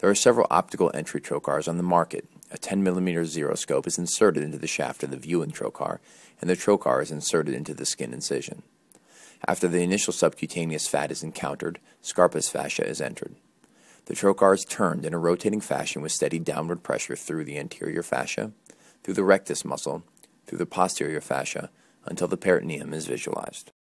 There are several optical entry trocars on the market. A 10mm xeroscope is inserted into the shaft of the viewing trocar, and the trocar is inserted into the skin incision. After the initial subcutaneous fat is encountered, scarpous fascia is entered. The trocar is turned in a rotating fashion with steady downward pressure through the anterior fascia, through the rectus muscle, through the posterior fascia, until the peritoneum is visualized.